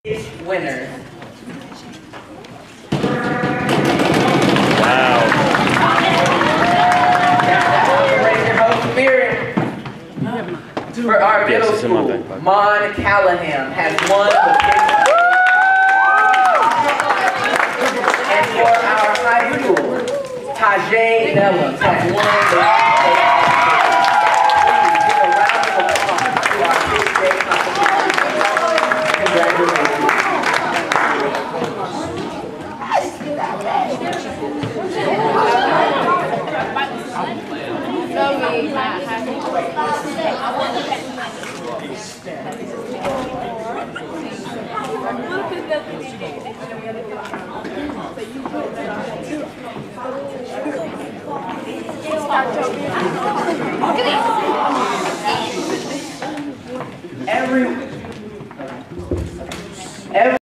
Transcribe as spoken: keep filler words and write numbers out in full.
winner. Wow. Raise your whole spirit. For our middle school, Mon Callahan has won the pitch. And for our high school, Tajay Nellis has won the Please give a round of applause to our pitch day competition. Congratulations. Every, every